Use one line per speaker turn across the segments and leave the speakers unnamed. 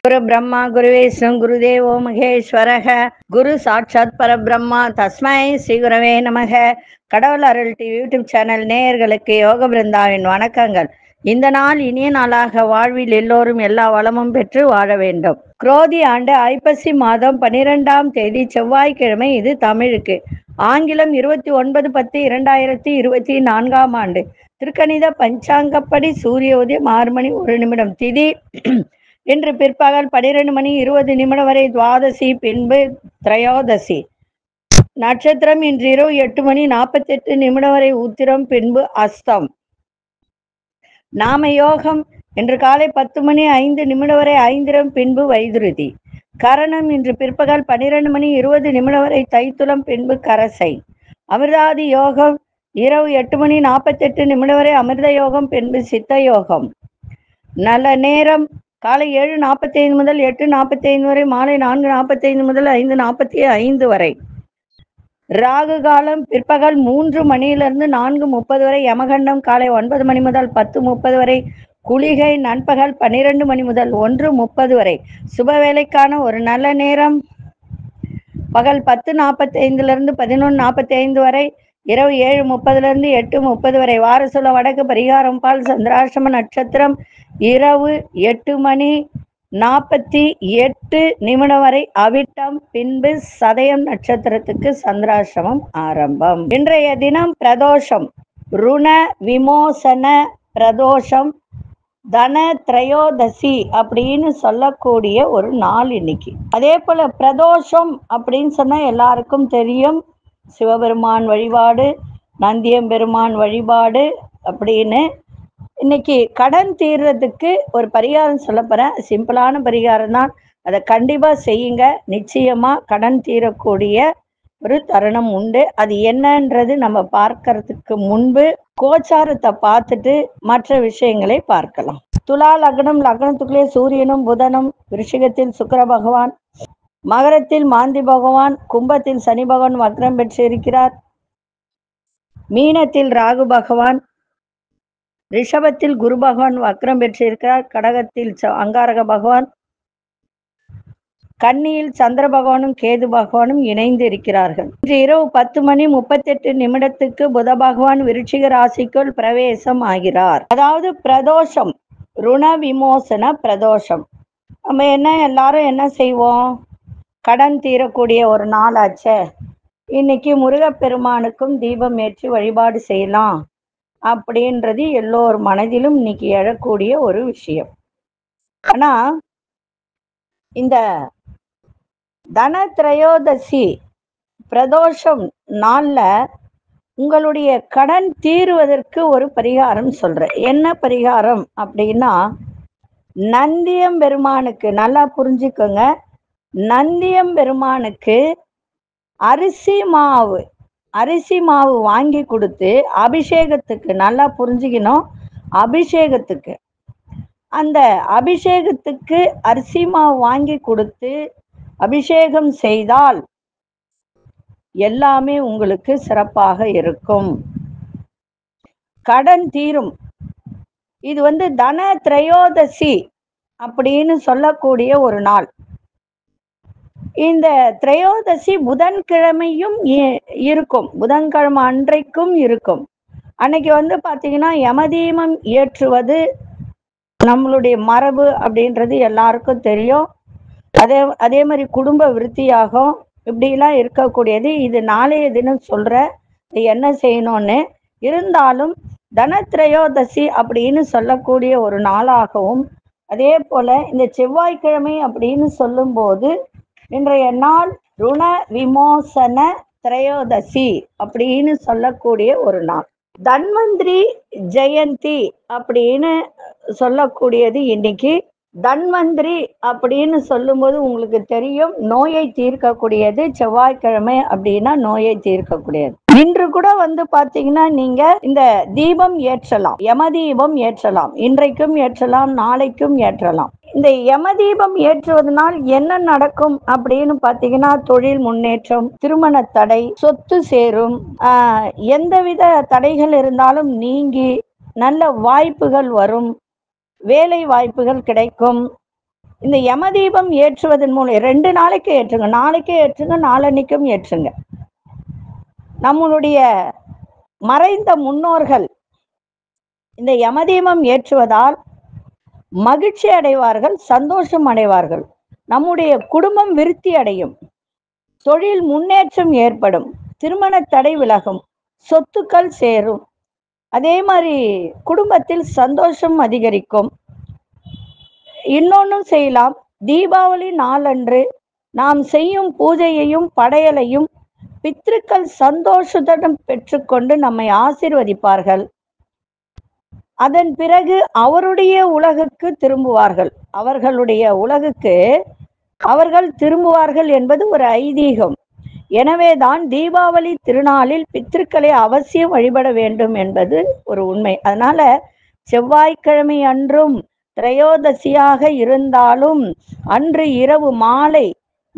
குரு பிரம்மா குரு விஷ்ணு குருதேவோ மகேஸ்வரக குரு சாட்சாத் பரபிரம்மா தஸ்மை ஸ்ரீ குரவே நமக. கடவுள் அருள் டிவி யூடியூப் சேனல் நேயர்களுக்கு யோக பிருந்தாவின் வணக்கங்கள். இந்த நாள் இனிய நாளாக வாழ்வில் எல்லோரும் எல்லா வளமும் பெற்று வாழ வேண்டும். குரோதி ஆண்டு ஐப்பசி மாதம் 12ஆம் தேதி செவ்வாய்க்கிழமை. இது தமிழுக்கு. ஆங்கிலம் 29/10/2024 ஆண்டு. திருக்கணித பஞ்சாங்கப்படி சூரிய உதயம் 6 மணி 1 நிமிடம். திதி இன்று பிற்பகல் 12 மணி 20 வரை துவாதசி, பின்பு திரையோதசி. நட்சத்திரம் இன்று இரவு 8 மணி 48 வரை உத்திரம், பின்பு அஸ்தம். நாம யோகம் இன்று காலை 10 மணி 5 வரை ஐந்திரம், பின்பு வைதுருதி. கரணம் இன்று பிற்பகல் 12 மணி 20 வரை தைத்துளம், பின்பு கரசை. அமிர்தாதி யோகம் இரவு 8 மணி 48 வரை அமிர்த யோகம், பின்பு சித்த யோகம். நல்ல நேரம் காலை 7:45 முதல் 8:45 வரை, மாலை 4:45 முதல் 5:45 வரை. ராகு காலம் பிற்பகல் 3 மணியிலிருந்து 4:30 வரை. யமகண்டம் காலை 9 மணி முதல் 10:30 வரை. குளிகை நண்பகல் 12 மணி முதல் 1:30 வரை. சுப வேலைக்கான ஒரு நல்ல நேரம் பகல் 10:45 11:45 வரை. இரவு 7:30 8:30 வரை. வாரசுல வடக்கு. பரிகாரம் பால். சந்திராஷ்டம நட்சத்திரம் இரவு 8 மணி 48 வரை அவிட்டம், பின்பு சதயம் நட்சத்திரத்துக்கு சந்திராஷ்டமம் ஆரம்பம். இன்றைய தினம் பிரதோஷம், ருண விமோசன பிரதோஷம், தன திரையோதசி அப்படின்னு சொல்லக்கூடிய ஒரு நாள் இன்னைக்கு. அதே போல பிரதோஷம் அப்படின்னு சொன்னா எல்லாருக்கும் தெரியும், சிவபெருமான் வழிபாடு, நந்தியம்பெருமான் வழிபாடு அப்படின்னு. இன்னைக்கு கடன் தீர்றதுக்கு ஒரு பரிகாரம் சொல்ல போறேன். சிம்பிளான பரிகாரம் தான், அதை கண்டிப்பா செய்யுங்க. நிச்சயமா கடன் தீரக்கூடிய ஒரு தருணம் உண்டு. அது என்னன்றது நம்ம பார்க்கறதுக்கு முன்பு கோச்சாரத்தை பார்த்துட்டு மற்ற விஷயங்களை பார்க்கலாம். துலா லக்னம், லக்னத்துக்குள்ளே சூரியனும் புதனும், விருஷிகத்தில் சுக்கிர பகவான், மகரத்தில் மாந்தி பகவான், கும்பத்தில் சனி பகவான் வக்ரம் பெற்று இருக்கிறார், மீனத்தில் ராகு பகவான், ரிஷபத்தில் குரு பகவான் வக்ரம் பெற்றிருக்கிறார், கடகத்தில் அங்காரக பகவான், கன்னியில் சந்திர பகவானும் கேது பகவானும் இணைந்து இருக்கிறார்கள். இன்று இரவு 10 மணி 38 புத பகவான் விருச்சிக ராசிக்குள் பிரவேசம் ஆகிறார். அதாவது பிரதோஷம், ருண விமோசன பிரதோஷம். நம்ம எல்லாரும் என்ன செய்வோம், கடன் தீரக்கூடிய ஒரு நாளாச்சே, இன்னைக்கு முருகப்பெருமானுக்கும் தீபம் ஏற்றி வழிபாடு செய்யலாம் அப்படின்றது எல்லோர் மனதிலும் இன்னைக்கு எழக்கூடிய ஒரு விஷயம். ஆனா இந்த தன திரையோதசி பிரதோஷம் நாள்ல உங்களுடைய கடன் தீருவதற்கு ஒரு பரிகாரம் சொல்றேன். என்ன பரிகாரம் அப்படின்னா, நந்தியம்பெருமானுக்கு, நல்லா புரிஞ்சுக்கோங்க, நந்தியம்பெருமானுக்கு அரிசி மாவு வாங்கி கொடுத்து அபிஷேகத்துக்கு, நல்லா புரிஞ்சுக்கணும், அபிஷேகத்துக்கு, அந்த அபிஷேகத்துக்கு அரிசி மாவு வாங்கி கொடுத்து அபிஷேகம் செய்தால் எல்லாமே உங்களுக்கு சிறப்பாக இருக்கும், கடன் தீரும். இது தன திரையோதசி அப்படின்னு சொல்லக்கூடிய ஒரு நாள். இந்த திரையோதசி புதன்கிழமையும் இருக்கும், புதன்கிழமை அன்றைக்கும் இருக்கும். அன்னைக்கு பாத்தீங்கன்னா யமதீபம் ஏற்றுவது நம்மளுடைய மரபு அப்படின்றது எல்லாருக்கும் தெரியும். அதே மாதிரி குடும்ப விருத்தியாகும், இப்படிலாம் இருக்கக்கூடியது. இது நாளைய தினம் சொல்ற என்ன செய்யணும்னு. இருந்தாலும் தனத்திரையோதசி அப்படின்னு சொல்லக்கூடிய ஒரு நாளாகவும், அதே போல இந்த செவ்வாய்க்கிழமை அப்படின்னு சொல்லும் போது இன்றைய நாள் ருண விமோசன திரையோதசி அப்படின்னு சொல்லக்கூடிய ஒரு நாள். தன்வந்திரி ஜெயந்தி அப்படின்னு சொல்லக்கூடியது இன்னைக்கு. தன்வந்திரி அப்படின்னு சொல்லும்போது உங்களுக்கு தெரியும், நோயை தீர்க்கக்கூடியது. செவ்வாய்க்கிழமை அப்படின்னா நோயை தீர்க்கக்கூடியது. இன்று கூட பாத்தீங்கன்னா நீங்க இந்த தீபம் ஏற்றலாம், யம தீபம் ஏற்றலாம், இன்றைக்கும் ஏற்றலாம், நாளைக்கும் ஏற்றலாம். இந்த யம தீபம் ஏற்றுவதனால் என்ன நடக்கும் அப்படின்னு பாத்தீங்கன்னா, தொழில் முன்னேற்றம், திருமண தடை, சொத்து சேரும், எந்தவித தடைகள் இருந்தாலும் நீங்கி நல்ல வாய்ப்புகள் வரும், வேலை வாய்ப்புகள் கிடைக்கும், இந்த யம தீபம் ஏற்றுவதன் மூலம் 2 நாளைக்கு ஏற்றுங்க, நாளைக்கே ஏற்றுங்க, நாளன்னைக்கும் ஏற்றுங்க. நம்மளுடைய மறைந்த முன்னோர்கள் இந்த யமதீபம் ஏற்றுவதால் மகிழ்ச்சி அடைவார்கள், சந்தோஷம் அடைவார்கள். நம்முடைய குடும்பம் விருத்தி அடையும், தொழில் முன்னேற்றம் ஏற்படும், திருமண தடை விலகும், சொத்துக்கள் சேரும். அதே மாதிரி குடும்பத்தில் சந்தோஷம் அதிகரிக்கும். இன்னொன்னும் செய்யலாம். தீபாவளி நாளன்று நாம் செய்யும் பூஜையையும் படையலையும் பித்ருக்கள் சந்தோஷத்துடன் பெற்றுக்கொண்டு நம்மை ஆசீர்வதிப்பார்கள். அதன் பிறகு அவருடைய உலகுக்கு திரும்புவார்கள். அவர்களுடைய உலகுக்கு அவர்கள் திரும்புவார்கள் என்பது ஒரு ஐதீகம். எனவேதான் தீபாவளி திருநாளில் பித்ருக்களை அவசியம் வழிபட வேண்டும் என்பது ஒரு உண்மை. அதனால செவ்வாய்க்கிழமை அன்றும் திரையோதசியாக இருந்தாலும் அன்று இரவு மாலை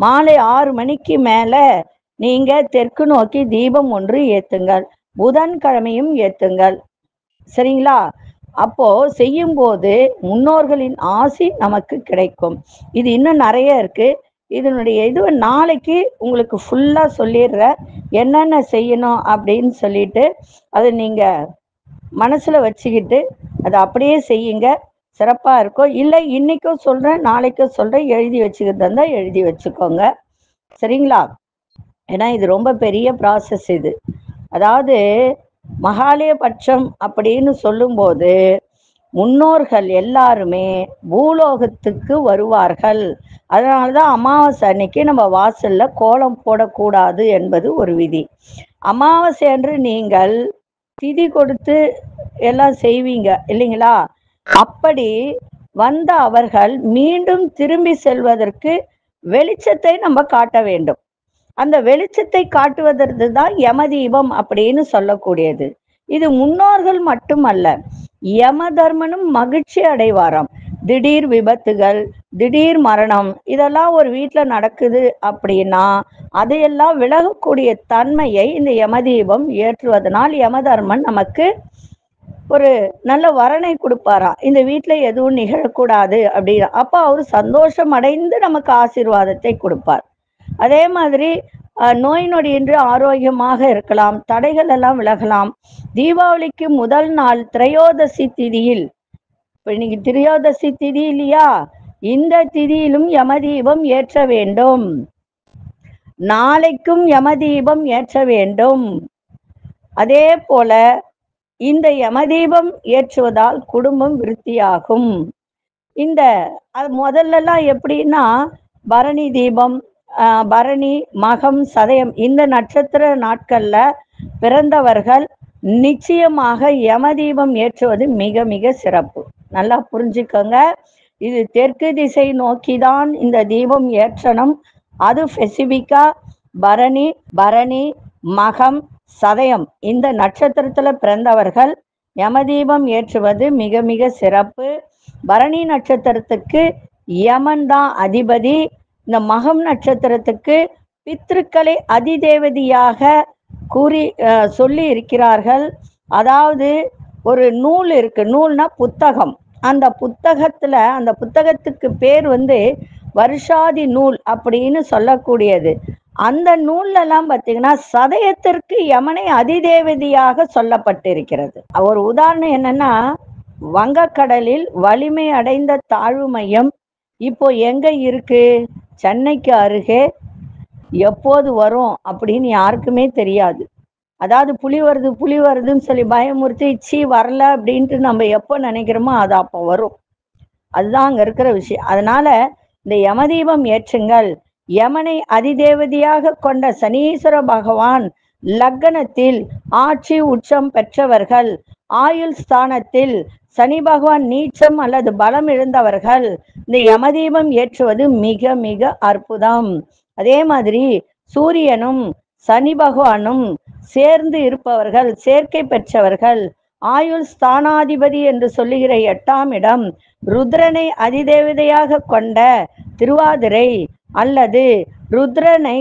6 மணிக்கு மேல நீங்க தெற்கு நோக்கி தீபம் ஒன்று ஏத்துங்கள். புதன்கிழமையும் ஏத்துங்கள். சரிங்களா? அப்போ செய்யும் போது முன்னோர்களின் ஆசி நமக்கு கிடைக்கும். இது இன்னும் நிறைய இருக்கு. இதனுடைய இது நாளைக்கு உங்களுக்கு ஃபுல்லா சொல்லிடுறேன், என்னென்ன செய்யணும் அப்படின்னு சொல்லிட்டு அதை நீங்க மனசுல வச்சுக்கிட்டு அதை அப்படியே செய்யுங்க, சிறப்பா இருக்கும். இல்லை இன்னைக்கும் சொல்றேன், நாளைக்கும் சொல்றேன், எழுதி வச்சுக்கிட்டு இருந்தா எழுதி வச்சுக்கோங்க. சரிங்களா? ஏன்னா இது ரொம்ப பெரிய ப்ராசஸ். இது அதாவது மகாலயபட்சம் அப்படின்னு சொல்லும்போது முன்னோர்கள் எல்லாருமே பூலோகத்துக்கு வருவார்கள். அதனாலதான் அமாவாசை அன்னைக்கு நம்ம வாசல்ல கோலம் போடக்கூடாது என்பது ஒரு விதி. அமாவாசை அன்று நீங்கள் திதி கொடுத்து எல்லாம் செய்வீங்க இல்லைங்களா? அப்படி வந்த அவர்கள் மீண்டும் திரும்பி செல்வதற்கு வெளிச்சத்தை நம்ம காட்ட வேண்டும். அந்த வெளிச்சத்தை காட்டுவதற்கு தான் யமதீபம் அப்படின்னு சொல்லக்கூடியது. இது முன்னோர்கள் மட்டுமல்ல, யம தர்மனும் மகிழ்ச்சி அடைவாராம். திடீர் விபத்துகள், திடீர் மரணம் இதெல்லாம் ஒரு வீட்டுல நடக்குது அப்படின்னா அதையெல்லாம் விலகக்கூடிய தன்மையை இந்த யமதீபம் ஏற்றுவதனால் யமதர்மன் நமக்கு ஒரு நல்ல வரனை கொடுப்பாராம். இந்த வீட்டுல எதுவும் நிகழக்கூடாது அப்படின்னு. அப்ப அவரு சந்தோஷம் அடைந்து நமக்கு ஆசீர்வாதத்தை கொடுப்பார். அதே மாதிரி நோய் நொடியின்றி ஆரோக்கியமாக இருக்கலாம், தடைகள் எல்லாம் விலகலாம். தீபாவளிக்கு முதல் நாள் திரையோதசி திதியில், இப்ப இன்னைக்கு திரையோதசி திதி இல்லையா, இந்த திதியிலும் யமதீபம் ஏற்ற வேண்டும். நாளைக்கும் யமதீபம் ஏற்ற வேண்டும். அதே போல இந்த யமதீபம் ஏற்றுவதால் குடும்பம் விருத்தியாகும். இந்த அது முதல்லலாம் எப்படின்னா பரணி தீபம், பரணி, மகம், சதயம் இந்த நட்சத்திர நாட்கள்ல பிறந்தவர்கள் நிச்சயமாக யமதீபம் ஏற்றுவது மிக மிக சிறப்பு. நல்லா புரிஞ்சுக்கோங்க. இது தெற்கு திசை நோக்கிதான் இந்த தீபம் ஏற்றணும். அது ஸ்பெசிபிக்கா பரணி, மகம், சதயம் இந்த நட்சத்திரத்துல பிறந்தவர்கள் யமதீபம் ஏற்றுவது மிக மிக சிறப்பு. பரணி நட்சத்திரத்துக்கு யமன் தான் அதிபதி. இந்த மகம் நட்சத்திரத்துக்கு பித்ருக்களை அதிதேவதியாக கூறி சொல்லி இருக்கிறார்கள். அதாவது ஒரு நூல் இருக்கு, நூல்னா புத்தகம். அந்த புத்தகத்துக்கு பேர் வருஷாதி நூல் அப்படின்னு சொல்லக்கூடியது. அந்த நூல்ல எல்லாம் பார்த்தீங்கன்னா சதயத்திற்கு யமனை அதிதேவதியாக சொல்லப்பட்டிருக்கிறது. ஒரு உதாரணம் என்னன்னா, வங்கக்கடலில் வலிமை அடைந்த தாழ்வு மையம் இப்போ எங்க இருக்கு? சென்னைக்கு அருகே. எப்போது வரும் அப்படின்னு யாருக்குமே தெரியாது. அதாவது புலி வருதுன்னு சொல்லி பயமுறுத்தி வரல அப்படின்ட்டு நம்ம எப்போ நினைக்கிறோமோ அது அப்போ வரும். அதுதான் அங்க இருக்கிற விஷயம். அதனால இந்த யமதீபம் ஏற்றுங்கள். யமனை அதிதேவதியாக கொண்ட சனீஸ்வர பகவான் லக்னத்தில் ஆட்சி உச்சம் பெற்றவர்கள், ஆயுள் ஸ்தானத்தில் சனி பகவான் நீச்சம் அல்லது பலம் இழந்தவர்கள் இந்த யமதீபம் ஏற்றுவது மிக மிக அற்புதம். அதே மாதிரி சூரியனும் சனி பகவானும் சேர்ந்து இருப்பவர்கள், சேர்க்கை பெற்றவர்கள், ஆயுள் ஸ்தானாதிபதி என்று சொல்லுகிற 8ஆம் இடம் ருத்ரனை அதிதேவதையாக கொண்ட திருவாதிரை அல்லது ருத்ரனை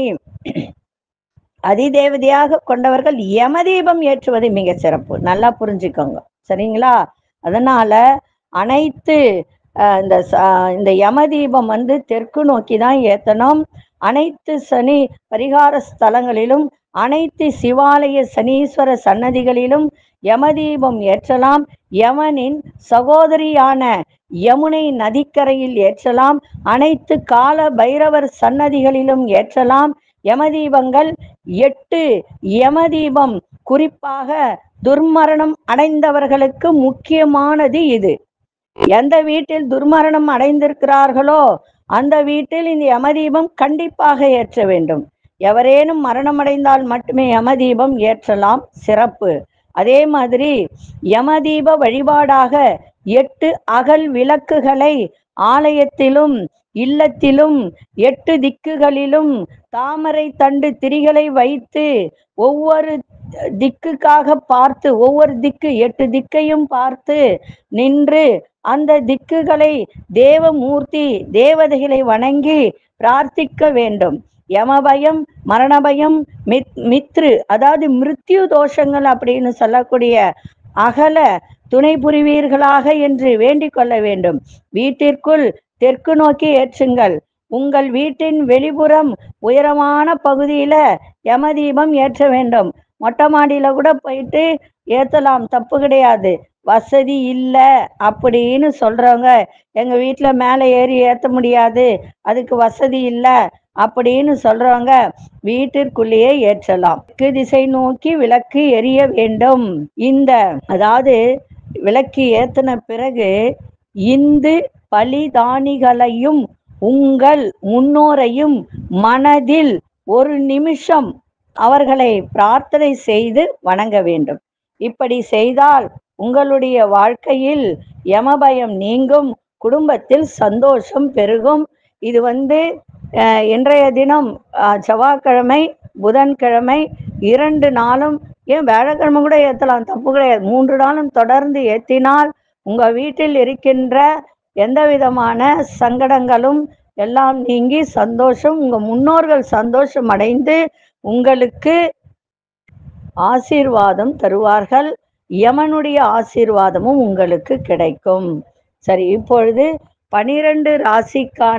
அதிதேவதையாக கொண்டவர்கள் யமதீபம் ஏற்றுவது மிக சிறப்பு. நல்லா புரிஞ்சுக்கோங்க. சரிங்களா? அதனால அனைத்து இந்த யமதீபம் வந்து தெற்கு நோக்கி தான் ஏத்தணும். அனைத்து சனி பரிகார ஸ்தலங்களிலும் அனைத்து சிவாலய சனீஸ்வர சன்னதிகளிலும் யமதீபம் ஏற்றலாம். யமனின் சகோதரியான யமுனை நதிக்கரையில் ஏற்றலாம். அனைத்து கால பைரவர் சன்னதிகளிலும் ஏற்றலாம். யமதீபங்கள் 8 யமதீபம் குறிப்பாக துர்மரணம் அடைந்தவர்களுக்கு முக்கியமானது இது. எந்த வீட்டில் துர்மரணம் அடைந்திருக்கிறார்களோ அந்த வீட்டில் இந்த யமதீபம் கண்டிப்பாக ஏற்ற வேண்டும். எவரேனும் மரணமடைந்தால் மட்டுமே யமதீபம் ஏற்றலாம், சிறப்பு. அதே மாதிரி யமதீப வழிபாடாக 8 அகல் விளக்குகளை ஆலயத்திலும் இல்லத்திலும் 8 திக்குகளிலும் தாமரை தண்டு திரிகளை வைத்து ஒவ்வொரு திக்குக்காக பார்த்து, ஒவ்வொரு திக்கு 8 திக்கையும் பார்த்து நின்று அந்த திக்குகளை தேவமூர்த்தி தேவதைகளை வணங்கி பிரார்த்திக்க வேண்டும். யமபயம், மரணபயம், மித்ரு அதாவது மிருத்யு தோஷங்கள் அப்படின்னு சொல்லக்கூடிய அகல துணை புரிவீர்களாக என்று வேண்டிக் கொள்ள வேண்டும். வீட்டிற்குள் தெற்கு நோக்கி ஏற்றுங்கள். உங்கள் வீட்டின் வெளிப்புறம் உயரமான பகுதியில யமதீபம் ஏற்ற வேண்டும். மொட்டை மாடியில கூட போயிட்டு ஏத்தலாம், தப்பு கிடையாது. வசதி இல்லை அப்படின்னு சொல்றவங்க, எங்க வீட்டுல மேலே ஏறி ஏத்த முடியாது, அதுக்கு வசதி இல்லை அப்படின்னு சொல்றவங்க வீட்டிற்குள்ளேயே ஏற்றலாம். தெற்கு திசை நோக்கி விளக்கு எரிய வேண்டும். அதாவது விளக்கு ஏத்தின பிறகு இந்து பலிதானிகளையும் உங்கள் முன்னோரையும் மனதில் ஒரு நிமிஷம் அவர்களை பிரார்த்தனை செய்து வணங்க வேண்டும். இப்படி செய்தால் உங்களுடைய வாழ்க்கையில் யமபயம் நீங்கும், குடும்பத்தில் சந்தோஷம் பெருகும். இது இன்றைய தினம் செவ்வாய்க்கிழமை, புதன்கிழமை 2 நாளும், ஏன் வியாழக்கிழமை கூட ஏற்றலாம், தப்பு கிடையாது. 3 நாளும் தொடர்ந்து ஏற்றினால் உங்க வீட்டில் இருக்கின்ற எந்த விதமான சங்கடங்களும் எல்லாம் நீங்கி சந்தோஷம், உங்க முன்னோர்கள் சந்தோஷம் அடைந்து உங்களுக்கு ஆசீர்வாதம் தருவார்கள். யமனுடைய ஆசீர்வாதமும் உங்களுக்கு கிடைக்கும். சரி, இப்பொழுது 12 ராசிக்கான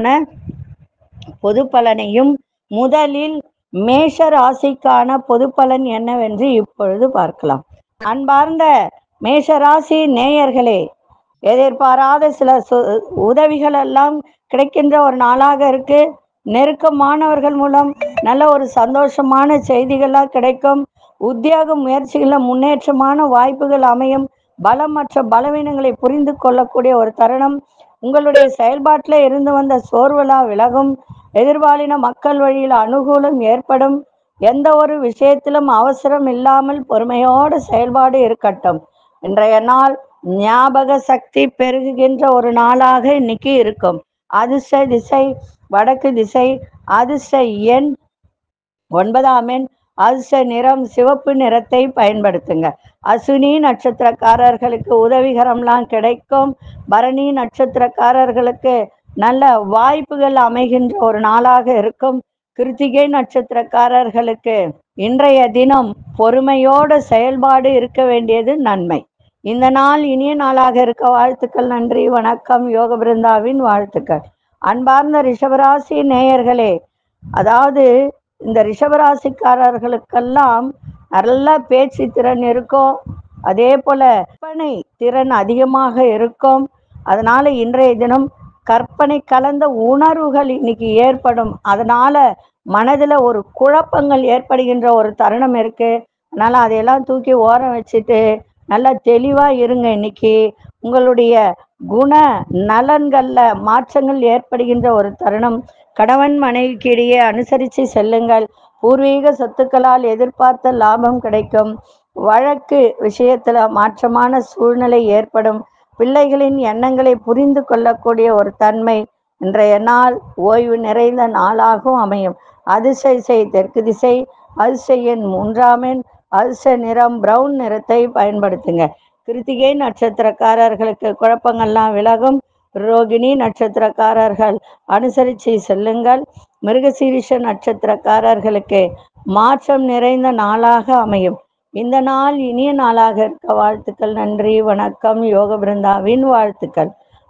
பொது பலனையும், முதலில் மேஷ ராசிக்கான பொது பலன் என்னவென்று இப்பொழுது பார்க்கலாம். அன்பார்ந்த மேஷராசி நேயர்களே, எதிர்பாராத சில உதவிகள் எல்லாம் கிடைக்கின்ற ஒரு நாளாக இருக்கு. நெருக்கமானவர்கள் மூலம் நல்ல ஒரு சந்தோஷமான செய்திகளாக கிடைக்கும். உத்தியோக முயற்சிகளில் முன்னேற்றமான வாய்ப்புகள் அமையும். பலம் மற்ற பலவீனங்களை புரிந்து கொள்ளக்கூடிய ஒரு தருணம். உங்களுடைய செயல்பாட்டில் இருந்து வந்த சோர்வெல்லாம் விலகும். எதிர்பாலின மக்கள் வழியில் அனுகூலம் ஏற்படும். எந்த ஒரு விஷயத்திலும் அவசரம் இல்லாமல் பொறுமையோடு செயல்பாடு இருக்கட்டும். இன்றைய நாள் ஞாபக சக்தி பெருகுகின்ற ஒரு நாளாக இன்னைக்கு இருக்கும். அதிர்ஷ்ட திசை வடக்கு திசை. அதிர்ஷ்ட எண் 9ஆம் எண். அதிர்ஷ்ட நிறம் சிவப்பு நிறத்தை பயன்படுத்துங்க. அசுனி நட்சத்திரக்காரர்களுக்கு உதவிகரம்லாம் கிடைக்கும். பரணி நட்சத்திரக்காரர்களுக்கு நல்ல வாய்ப்புகள் அமைகின்ற ஒரு நாளாக இருக்கும். கிருத்திகை நட்சத்திரக்காரர்களுக்கு இன்றைய தினம் பொறுமையோட செயல்பாடு இருக்க வேண்டியது நன்மை. இந்த நாள் இனிய நாளாக இருக்க வாழ்த்துக்கள். நன்றி, வணக்கம். யோக பிருந்தாவின் வாழ்த்துக்கள். அன்பார்ந்த ரிஷபராசி நேயர்களே, அதாவது இந்த ரிஷபராசிக்காரர்களுக்கெல்லாம் நல்ல பேச்சு திறன் இருக்கும். அதே போல கற்பனை திறன் அதிகமாக இருக்கும். அதனால இன்றைய தினம் கற்பனை கலந்த உணர்வுகள் இன்னைக்கு ஏற்படும். அதனால மனதில் ஒரு குழப்பங்கள் ஏற்படுகின்ற ஒரு தருணம் இருக்கு. அதனால அதையெல்லாம் தூக்கி ஓரம் வச்சுட்டு நல்லா தெளிவா இருங்க. இன்னைக்கு உங்களுடைய குண நலன்கள்ல மாற்றங்கள் ஏற்படுகின்ற ஒரு தருணம். கணவன் மனைவிக்கு இடையே அனுசரித்து செல்லுங்கள். பூர்வீக சொத்துக்களால் எதிர்பார்த்த லாபம் கிடைக்கும். வழக்கு விஷயத்துல மாற்றமான சூழ்நிலை ஏற்படும். பிள்ளைகளின் எண்ணங்களை புரிந்து கொள்ளக்கூடிய ஒரு தன்மை இன்றைய நாள் ஓய்வு நிறைந்த நாளாகவும் அமையும். அதிர்ஷ்ட திசை தெற்கு திசை. அதிர்ஷ்ட எண் 3ஆம் எண். அதிர்ஷ்ட நிறம் பிரவுன் நிறத்தை பயன்படுத்துங்க. கிருத்திகை நட்சத்திரக்காரர்களுக்கு குழப்பங்கள்லாம் விலகும். ரோகிணி நட்சத்திரக்காரர்கள் அனுசரித்து செல்லுங்கள். மிருகசீரிஷ நட்சத்திரக்காரர்களுக்கு மாற்றம் நிறைந்த நாளாக அமையும். இந்த நாள் இனிய நாளாக இருக்க வாழ்த்துக்கள். நன்றி, வணக்கம். யோக பிருந்தாவின் வாழ்த்துக்கள்.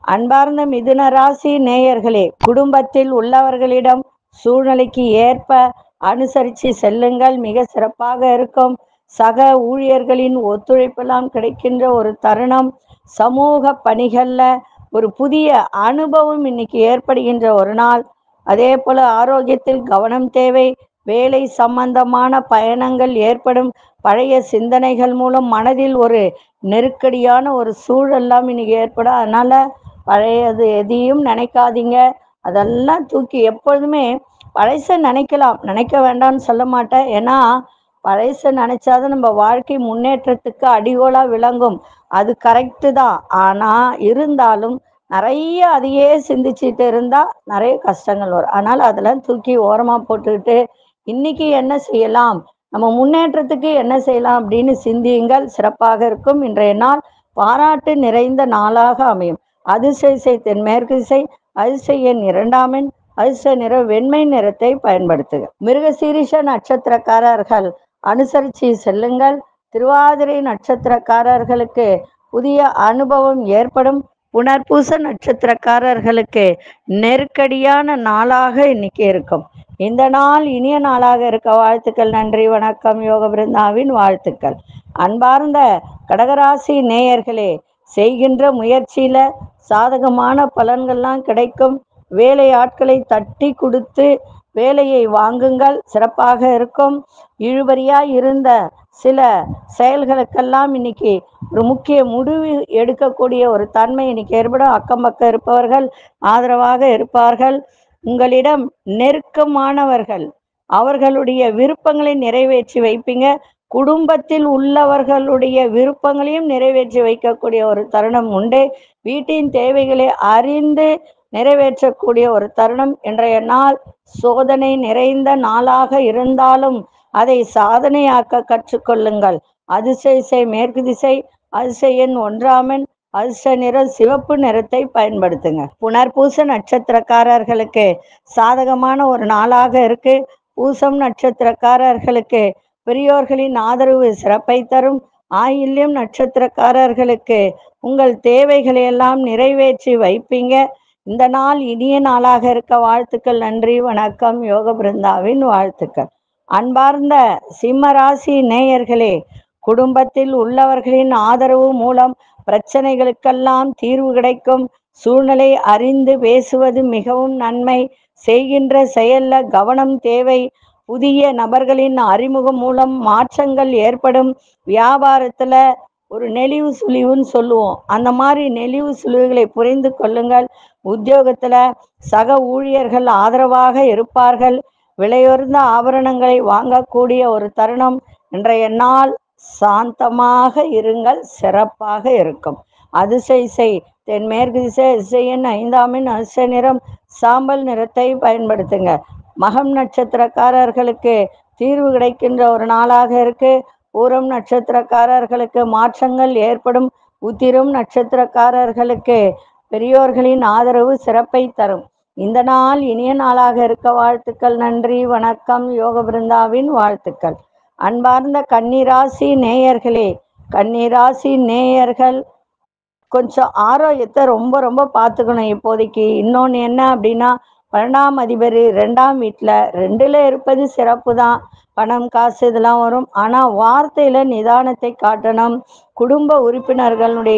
அன்பார்ந்த மிதுன ராசி நேயர்களே, குடும்பத்தில் உள்ளவர்களிடம் சூழ்நிலைக்கு ஏற்ப அனுசரித்து செல்லுங்கள், மிக சிறப்பாக இருக்கும். சக ஊழியர்களின் ஒத்துழைப்பெல்லாம் கிடைக்கின்ற ஒரு தருணம். சமூக பணிகள்ல ஒரு புதிய அனுபவம் இன்னைக்கு ஏற்படுகின்ற ஒரு நாள். அதே போல ஆரோக்கியத்தில் கவனம் தேவை. வேலை சம்பந்தமான பயணங்கள் ஏற்படும். பழைய சிந்தனைகள் மூலம் மனதில் ஒரு நெருக்கடியான ஒரு சூழல்லாம் இன்னைக்கு ஏற்படும். அதனால பழையது எதையும் நினைக்காதீங்க. அதெல்லாம் தூக்கி எப்பொழுதுமே பழச நினைக்கலாம், நினைக்க வேண்டாம்னு சொல்ல மாட்டேன். ஏன்னா பழச நினைச்சாதான் நம்ம வாழ்க்கை முன்னேற்றத்துக்கு அடிகோலா விளங்கும். அது கரெக்டு தான். ஆனா இருந்தாலும் நிறைய அதையே சிந்திச்சுட்டு இருந்தா நிறைய கஷ்டங்கள் வரும். அதனால அதெல்லாம் தூக்கி ஓரமா போட்டுக்கிட்டு இன்னைக்கு என்ன செய்யலாம், நம்ம முன்னேற்றத்துக்கு என்ன செய்யலாம் அப்படின்னு சிந்தியுங்கள், சிறப்பாக இருக்கும். இன்றைய நாள் பாராட்டு நிறைந்த நாளாக அமையும். அதிசய தென்மேற்கு திசை, அதிசய எண் 2 அதிர்ஷ்ட நிற வெண்மை நிறத்தை பயன்படுத்துக. மிருகசீரிஷ நட்சத்திரக்காரர்கள் அனுசரித்து செல்லுங்கள். திருவாதிரை நட்சத்திரக்காரர்களுக்கு புதிய அனுபவம் ஏற்படும். புனர்பூச நட்சத்திரக்காரர்களுக்கு நெருக்கடியான நாளாக இன்னைக்கு இருக்கும். இந்த நாள் இனிய நாளாக இருக்க வாழ்த்துக்கள். நன்றி, வணக்கம். யோக பிருந்தாவின் வாழ்த்துக்கள். அன்பார்ந்த கடகராசி நேயர்களே, செய்கின்ற முயற்சியில சாதகமான பலன்கள்லாம் கிடைக்கும். வேலை ஆட்களை தட்டி கொடுத்து வேலையை வாங்குங்கள், சிறப்பாக இருக்கும். இழுபறியாய் இருந்த சில செயல்களுக்கெல்லாம் இன்னைக்கு ஒரு முக்கிய முடிவு எடுக்கக்கூடிய ஒரு தன்மை இன்னைக்கு ஏற்படும். அக்கம் பக்கம் இருப்பவர்கள் ஆதரவாக இருப்பார்கள். உங்களிடம் நெருக்கமானவர்கள் அவர்களுடைய விருப்பங்களை நிறைவேற்றி வைப்பீங்க. குடும்பத்தில் உள்ளவர்களுடைய விருப்பங்களையும் நிறைவேற்றி வைக்கக்கூடிய ஒரு தருணம் உண்டு. வீட்டின் தேவைகளை அறிந்து நிறைவேற்றக்கூடிய ஒரு தருணம். இன்றைய நாள் சோதனை நிறைந்த நாளாக இருந்தாலும் அதை சாதனையாக்க கற்றுக்கொள்ளுங்கள். அதிசய மேற்கு திசை, அதிசய எண் 1 அதிர்ஷ்ட நிறம் சிவப்பு நிறத்தை பயன்படுத்துங்க. புனர்பூச நட்சத்திரக்காரர்களுக்கு சாதகமான ஒரு நாளாக இருக்கு. பூசம் நட்சத்திரக்காரர்களுக்கு பெரியோர்களின் ஆதரவு சிறப்பை தரும். ஆயில்யம் நட்சத்திரக்காரர்களுக்கு உங்கள் தேவைகளை எல்லாம் நிறைவேற்றி வைப்பீங்க. இந்த நாள் இனிய நாளாக இருக்க வாழ்த்துக்கள். நன்றி, வணக்கம். யோக பிருந்தாவின் வாழ்த்துக்கள். அன்பார்ந்த சிம்மராசி நேயர்களே, குடும்பத்தில் உள்ளவர்களின் ஆதரவு மூலம் பிரச்சனைகளுக்கெல்லாம் தீர்வு கிடைக்கும். சூழ்நிலை அறிந்து பேசுவது மிகவும் நன்மை. செய்கின்ற செயல்ல கவனம் தேவை. புதிய நபர்களின் அறிமுகம் மூலம் மாற்றங்கள் ஏற்படும். வியாபாரத்துல ஒரு நெளிவு சுழிவுன்னு சொல்லுவோம், அந்த மாதிரி நெளிவு சுழிவுகளை புரிந்து கொள்ளுங்கள். உத்தியோகத்துல சக ஊழியர்கள் ஆதரவாக இருப்பார்கள். விலையுயர்ந்த ஆபரணங்களை வாங்கக்கூடிய ஒரு தருணம். இன்றைய நாள் சாந்தமாக இருங்கள், சிறப்பாக இருக்கும். அதிசய தென்மேற்கு திசை, அதிசய எண் 5 அதிர்ஷ்ட நிறம் சாம்பல் நிறத்தை பயன்படுத்துங்க. மகம் நட்சத்திரக்காரர்களுக்கு தீர்வு கிடைக்கின்ற ஒரு நாளாக இருக்கு. பூரம் நட்சத்திரக்காரர்களுக்கு மாற்றங்கள் ஏற்படும். உத்திரம் நட்சத்திரக்காரர்களுக்கு பெரியோர்களின் ஆதரவு சிறப்பை தரும். இந்த நாள் இனிய நாளாக இருக்க வாழ்த்துக்கள். நன்றி, வணக்கம். யோக பிருந்தாவின் வாழ்த்துக்கள். அன்பார்ந்த கன்னிராசி நேயர்களே, கன்னிராசி நேயர்கள் கொஞ்சம் ஆரோக்கியத்தை ரொம்ப ரொம்ப பார்த்துக்கணும் இப்போதைக்கு. இன்னொன்று என்ன அப்படின்னா, 12ஆம் அதிபதி 2ஆம் வீட்டில் 2ல் இருப்பது சிறப்பு தான். பணம் காசு இதெல்லாம் வரும். ஆனால் வார்த்தையில் நிதானத்தை காட்டணும். குடும்ப உறுப்பினர்களுடைய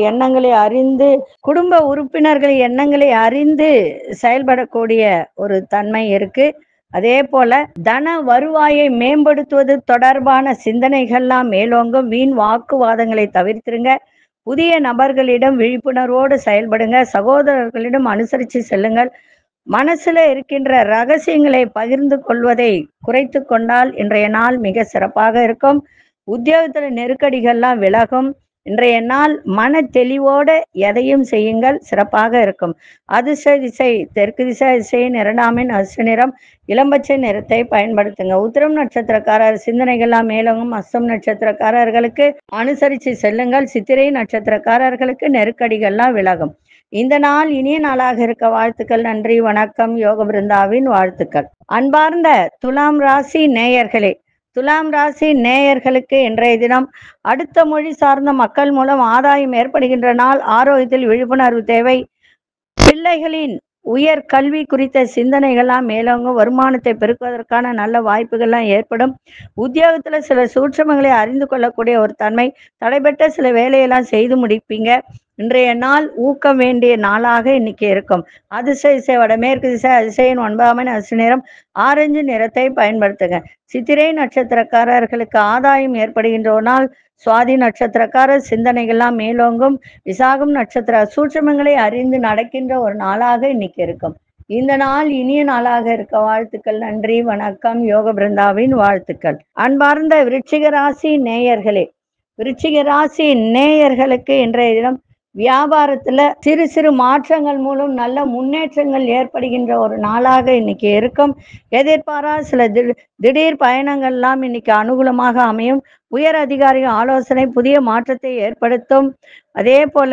எண்ணங்களை அறிந்து செயல்படக்கூடிய ஒரு தன்மை இருக்கு. அதே போல தன வருவாயை மேம்படுத்துவது தொடர்பான சிந்தனைகள்லாம் மேலோங்கும். வீண் வாக்குவாதங்களை தவிர்த்திருங்க. புதிய நபர்களிடம் விழிப்புணர்வோடு செயல்படுங்க. சகோதரர்களிடம் அனுசரித்து செல்லுங்கள். மனசுல இருக்கின்ற ரகசியங்களை பகிர்ந்து கொள்வதை குறைத்து கொண்டால் இன்றைய நாள் மிக சிறப்பாக இருக்கும். உத்தியோகத்துல நெருக்கடிகள்லாம் விலகும். இன்றைய நாள் மன தெளிவோடு எதையும் செய்யுங்கள், சிறப்பாக இருக்கும். அதிர்ஷ்ட திசை தெற்கு திசை, அதிசயின் 2 அதிர்ஷ்ட நிறம் இளம்பச்சை நிறத்தை பயன்படுத்துங்க. உத்திரம் நட்சத்திரக்காரர் சிந்தனைகள்லாம் மேலோங்கும். அஸ்தம் நட்சத்திரக்காரர்களுக்கு அனுசரித்து செல்லுங்கள். சித்திரை நட்சத்திரக்காரர்களுக்கு நெருக்கடிகள்லாம் விலகும். இந்த நாள் இனிய நாளாக இருக்க வாழ்த்துக்கள். நன்றி, வணக்கம். யோக பிருந்தாவின் வாழ்த்துக்கள். அன்பார்ந்த துலாம் ராசி நேயர்களே, துலாம் ராசி நேயர்களுக்கு இன்றைய தினம் அடுத்த மொழி சார்ந்த மக்கள் மூலம் ஆதாயம் ஏற்படுகின்ற நாள். ஆரோக்கியத்தில் விழிப்புணர்வு தேவை. பிள்ளைகளின் உயர் கல்வி குறித்த சிந்தனைகள்லாம் மேலோங்கும். வருமானத்தை பெருக்குவதற்கான நல்ல வாய்ப்புகள்லாம் ஏற்படும். உத்தியோகத்துல சில சூட்சமங்களை அறிந்து கொள்ளக்கூடிய ஒரு தன்மை, தடைபட்ட சில வேலையெல்லாம் செய்து முடிப்பீங்க. இன்றைய நாள் ஊக்கம் வேண்டிய நாளாக இன்னைக்கு இருக்கும். அதிர்ஷ்ட திசை வடமேற்கு திசை, அதிசயின் 9ஆம் அதிர்ஷ்ட நிறம் ஆரஞ்சு நிறத்தை பயன்படுத்துங்க. சித்திரை நட்சத்திரக்காரர்களுக்கு ஆதாயம் ஏற்படுகின்ற ஒரு நாள். சுவாதி நட்சத்திரக்காரர் சிந்தனைகள்லாம் மேலோங்கும். விசாகம் நட்சத்திர சூட்சமங்களை அறிந்து நடக்கின்ற ஒரு நாளாக இன்னைக்கு இருக்கும். இந்த நாள் இனிய நாளாக இருக்க வாழ்த்துக்கள். நன்றி, வணக்கம். யோக பிருந்தாவின் வாழ்த்துக்கள். அன்பார்ந்த விருச்சிக ராசி நேயர்களே, விருச்சிக ராசி நேயர்களுக்கு இன்றைய தினம் வியாபாரத்துல சிறு சிறு மாற்றங்கள் மூலம் நல்ல முன்னேற்றங்கள் ஏற்படுகின்ற ஒரு நாளாக இன்னைக்கு இருக்கும். எதிர்பாராத சில திடீர் பயணங்கள்லாம் இன்னைக்கு அனுகூலமாக அமையும். உயர் அதிகாரிகள் ஆலோசனை புதிய மாற்றத்தை ஏற்படுத்தும். அதே போல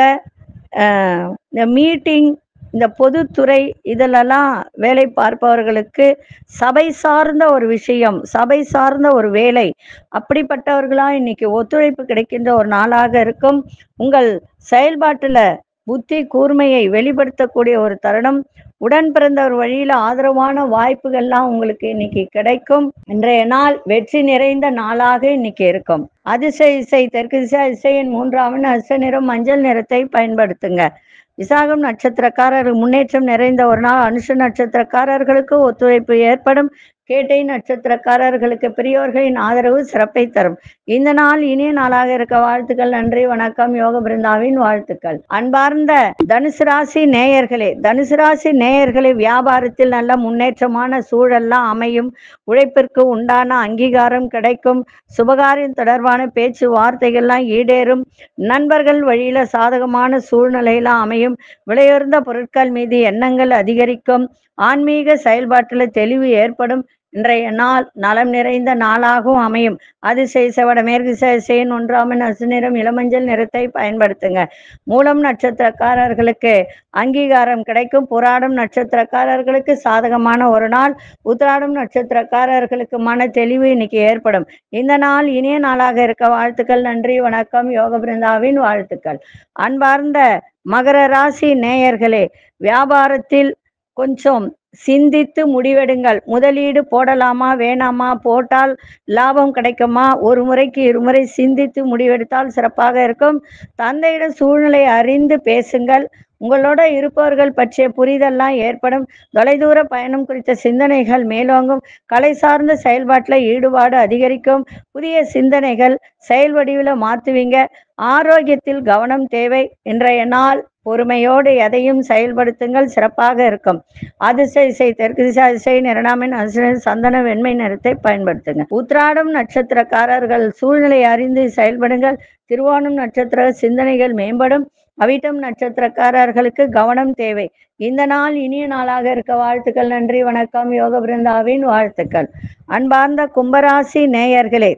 இந்த மீட்டிங், இந்த பொதுத்துறை இதிலெல்லாம் வேலை பார்ப்பவர்களுக்கு சபை சார்ந்த ஒரு விஷயம், சபை சார்ந்த ஒரு வேலை, அப்படிப்பட்டவர்களா இன்னைக்கு ஒத்துழைப்பு கிடைக்கின்ற ஒரு நாளாக இருக்கும். உங்கள் செயல்பாட்டுல புத்தி கூர்மையை வெளிப்படுத்தக்கூடிய ஒரு தருணம். உடன் பிறந்தவர் வழியில ஆதரவான வாய்ப்புகள்லாம் உங்களுக்கு இன்னைக்கு கிடைக்கும். இன்றைய நாள் வெற்றி நிறைந்த நாளாக இன்னைக்கு இருக்கும். அதிர்ஷ்ட இசை தெற்கு திசை, அதிசயின் 3ஆம் அதிர்ஷ்ட நிறம் மஞ்சள் நிறத்தை பயன்படுத்துங்க. விசாகம் நட்சத்திரக்காரர்கள் முன்னேற்றம் நிறைந்த ஒரு நாள். அனுஷ நட்சத்திரக்காரர்களுக்கு ஒத்துழைப்பு ஏற்படும். கேட்டை நட்சத்திரக்காரர்களுக்கு பெரியோர்களின் ஆதரவு சிறப்பை தரும். இந்த நாள் இனிய நாளாக இருக்க வாழ்த்துக்கள். நன்றி, வணக்கம். யோக பிருந்தாவின் வாழ்த்துக்கள். அன்பார்ந்த தனுசு ராசி நேயர்களே, தனுசு ராசி நேயர்களே, வியாபாரத்தில் நல்ல முன்னேற்றமான சூழல்லாம் அமையும். உழைப்பிற்கு உண்டான அங்கீகாரம் கிடைக்கும். சுபகாரியம் தொடர்பான பேச்சு வார்த்தைகள்லாம் ஈடேறும். நண்பர்கள் வழியில சாதகமான சூழ்நிலையெல்லாம் அமையும். விலையுயர்ந்த பொருட்கள் மீது எண்ணங்கள் அதிகரிக்கும். ஆன்மீக செயல்பாட்டில் தெளிவு ஏற்படும். இன்றைய நாள் நலம் நிறைந்த நாளாகவும் அமையும். அதிசய வடமேற்கு திசையின் 1ஆம் அதிர்ஷ்ட நிறம் இளமஞ்சள் நிறத்தை பயன்படுத்துங்க. மூலம் நட்சத்திரக்காரர்களுக்கு அங்கீகாரம் கிடைக்கும். புராடம் நட்சத்திரக்காரர்களுக்கு சாதகமான ஒரு நாள். உத்திராடம் நட்சத்திரக்காரர்களுக்கு மன தெளிவு இன்னைக்கு ஏற்படும். இந்த நாள் இனிய நாளாக இருக்க வாழ்த்துக்கள். நன்றி, வணக்கம். யோக பிருந்தாவின் வாழ்த்துக்கள். அன்பார்ந்த மகர ராசி நேயர்களே, வியாபாரத்தில் கொஞ்சம் சிந்தித்து முடிவெடுங்கள். முதலீடு போடலாமா வேணாமா, போட்டால் லாபம் கிடைக்குமா, ஒரு முறைக்கு இருமுறை சிந்தித்து முடிவெடுத்தால் சிறப்பாக இருக்கும். தந்தையிடம் சூழ்நிலை அறிந்து பேசுங்கள். உங்களோட இருப்பவர்கள் பற்றிய புரிதல்லாம் ஏற்படும். தொலைதூர பயணம் குறித்த சிந்தனைகள் மேலோங்கும். கலை சார்ந்த செயல்பாட்டில் ஈடுபாடு அதிகரிக்கும். புதிய சிந்தனைகள் செயல் வடிவில் மாற்றுவீங்க. ஆரோக்கியத்தில் கவனம் தேவை. இன்றைய நாள் பொறுமையோடு எதையும் செயல்படுத்துங்கள், சிறப்பாக இருக்கும். அதிர்ஷ்ட இசை தெற்கு திசை, அதிசயின் 2ஆம் அதிர்ஷ்ட சந்தன வெண்மை நிறத்தை பயன்படுத்துங்க. உத்திராடம் நட்சத்திரக்காரர்கள் சூழ்நிலை அறிந்து செயல்படுங்கள். திருவோணம் நட்சத்திர சிந்தனைகள் மேம்படும். அவிட்டம் நட்சத்திரக்காரர்களுக்கு கவனம் தேவை. இந்த நாள் இனிய நாளாக இருக்க வாழ்த்துக்கள். நன்றி, வணக்கம். யோக பிருந்தாவின் வாழ்த்துக்கள். அன்பார்ந்த கும்பராசி நேயர்களே,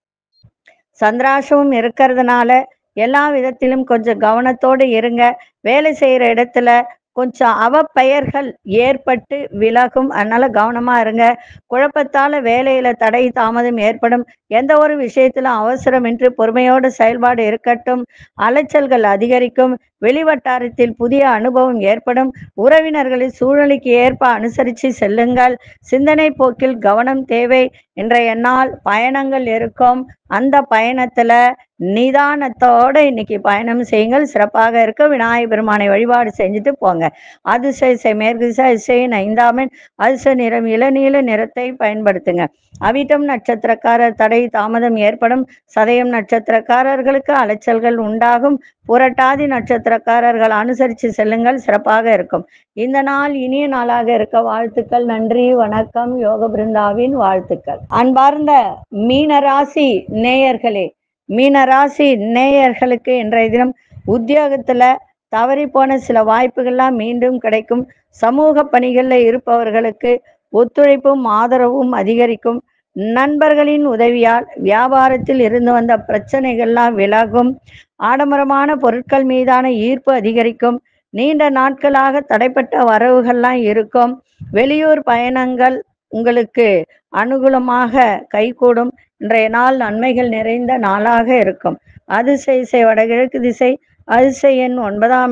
சந்திராசமும் இருக்கிறதுனால எல்லா விதத்திலும் கொஞ்சம் கவனத்தோடு இருங்க. வேலை செய்கிற இடத்துல கொஞ்சம் அவப்பெயர்கள் ஏற்பட்டு விலகும், அதனால கவனமா இருங்க. குழப்பத்தால வேலையில தடை தாமதம் ஏற்படும். எந்த ஒரு விஷயத்திலும் அவசரமின்றி பொறுமையோடு செயல்பாடு இருக்கட்டும். அலைச்சல்கள் அதிகரிக்கும். வெளிவட்டாரத்தில் புதிய அனுபவம் ஏற்படும். உறவினர்களின் சூழ்நிலைக்கு ஏற்ப அனுசரித்து செல்லுங்கள். சிந்தனை போக்கில் கவனம் தேவை. இன்றைய நாள் பயணங்கள் இருக்கும். அந்த பயணத்துல நிதானத்தோட இன்னைக்கு பயணம் செய்யுங்கள், சிறப்பாக இருக்க. விநாயகர் பெருமானை வழிபாடு செஞ்சுட்டு போங்க. அதிசய மேற்கு திசை, அதிசயின் 5ஆம் அதிர்ஷ்ட நிறம் இளநீல நிறத்தை பயன்படுத்துங்க. அவிட்டம் நட்சத்திரக்காரர் தடை தாமதம் ஏற்படும். சதயம் நட்சத்திரக்காரர்களுக்கு அலைச்சல்கள் உண்டாகும். புரட்டாதி நட்சத்திரக்காரர்கள் அனுசரித்து செல்லுங்கள், சிறப்பாக இருக்கும். இந்த நாள் இனிய நாளாக இருக்க வாழ்த்துக்கள். நன்றி, வணக்கம். யோக பிருந்தாவின் வாழ்த்துக்கள். அன்பார்ந்த மீனராசி நேயர்களே, மீனராசி நேயர்களுக்கு இன்றைய தினம் உத்தியோகத்துல தவறி போன சில வாய்ப்புகள்லாம் மீண்டும் கிடைக்கும். சமூக பணிகளில் இருப்பவர்களுக்கு ஒத்துழைப்பும் ஆதரவும் அதிகரிக்கும். நண்பர்களின் உதவியால் வியாபாரத்தில் இருந்து வந்த பிரச்சனைகள்லாம் விலகும். ஆடம்பரமான பொருட்கள் மீதான ஈர்ப்பு அதிகரிக்கும். நீண்ட நாட்களாக தடைப்பட்ட வரவுகள்லாம் இருக்கும். வெளியூர் பயணங்கள் உங்களுக்கு அனுகூலமாக கைகூடும். இன்றைய நாள் நன்மைகள் நிறைந்த நாளாக இருக்கும். அதிசய வடகிழக்கு திசை, அதிசய எண் 9ஆம் எண்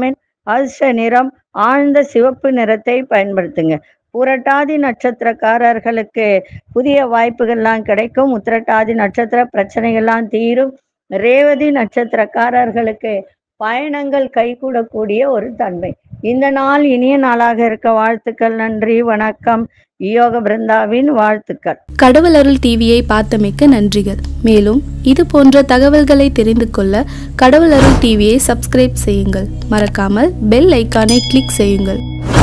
அதிர்ஷ்ட நிறம் ஆழ்ந்த சிவப்பு நிறத்தை பயன்படுத்துங்க. புரட்டாதி நட்சத்திரக்காரர்களுக்கு புதிய வாய்ப்புகள்லாம் கிடைக்கும். உத்திரட்டாதி நட்சத்திர பிரச்சனைகள்லாம் தீரும். ரேவதி நட்சத்திரக்காரர்களுக்கு பயணங்கள் கைகூடக்கூடிய ஒரு தன்மை. இந்த நாள் இனிய நாளாக இருக்க வாழ்த்துக்கள். நன்றி, வணக்கம். யோக பிருந்தாவின் வாழ்த்துக்கள்.
கடவுள் அருள் டிவியை பார்த்தமைக்க நன்றிகள். மேலும் இது போன்ற தகவல்களை தெரிந்து கொள்ள கடவுள் அருள் டிவியை சப்ஸ்கிரைப் செய்யுங்கள். மறக்காமல் பெல் ஐக்கானை கிளிக் செய்யுங்கள்.